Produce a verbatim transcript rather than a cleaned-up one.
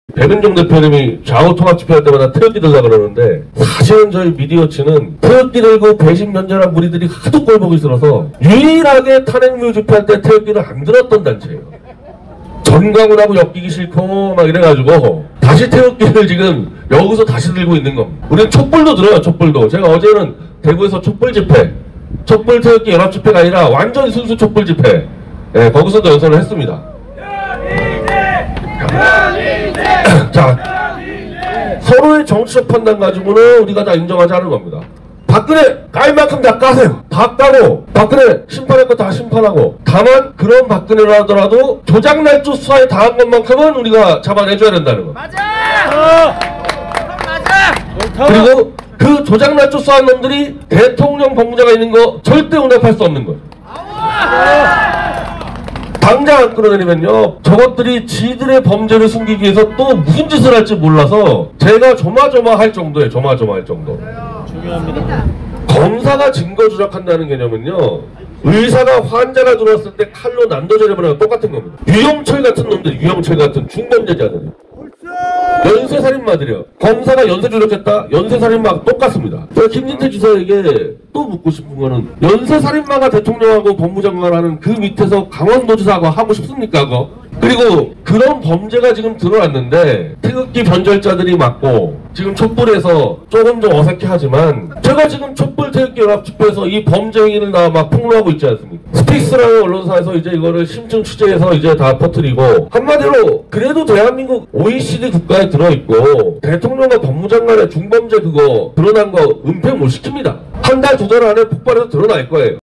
백은종 대표님이 좌우 통합 집회할 때마다 태극기 들라 그러는데 사실은 저희 미디어치는 태극기 들고 배신 면전한 무리들이 하도 꼴보기 싫어서 유일하게 탄핵무효 집회할 때 태극기를 안 들었던 단체예요. 전광훈하고 엮이기 싫고 막 이래가지고 다시 태극기를 지금 여기서 다시 들고 있는 겁니다. 우리는 촛불도 들어요. 촛불도. 제가 어제는 대구에서 촛불 집회, 촛불 태극기 연합 집회가 아니라 완전 순수 촛불 집회, 예, 거기서도 연설을 했습니다. 자, 서로의 정치적 판단 가지고는 우리가 다 인정하지 않은 겁니다. 박근혜 깔 만큼 다 까세요. 다 까고 박근혜 심판할 거 다 심판하고, 다만 그런 박근혜로 하더라도 조작날조 수사에 당한 것만큼은 우리가 잡아내줘야 된다는 거. 맞아! 어! 맞아! 그리고 그 조작날조 수사한 놈들이 대통령 법무자가 있는 거 절대 용납할 수 없는 거예요. 당장 안 끌어내리면요, 저것들이 지들의 범죄를 숨기기 위해서 또 무슨 짓을 할지 몰라서 제가 조마조마할 정도예요. 조마조마할 정도. 중요합니다. 검사가 증거 조작한다는 개념은요, 의사가 환자가 들어왔을 때 칼로 난도질해보는 거랑 똑같은 겁니다. 유영철 같은 놈들, 유영철 같은 중범죄자들이, 연쇄살인마들이요. 검사가 연쇄 조작했다? 연쇄살인마가 똑같습니다. 제가 김진태 지사에게 또 묻고 싶은 거는, 연쇄살인마가 대통령하고 법무장관하는 그 밑에서 강원도지사하고 하고 싶습니까? 그거? 그리고 그런 범죄가 지금 드러났는데 태극기 변절자들이 맞고 지금 촛불에서 조금 좀 어색해하지만, 제가 지금 촛불 태극기 연합 집회에서 이 범죄 행위를 나 막 폭로하고 있지 않습니까? 스픽스라는 언론사에서 이제 이거를 심층 취재해서 이제 다 퍼뜨리고, 한마디로 그래도 대한민국 오이시디 국가에 들어있고 대통령과 법무장관의 중범죄 그거 드러난 거 은폐 못 시킵니다. 한 달 두 달 안에 폭발해서 드러날 거예요.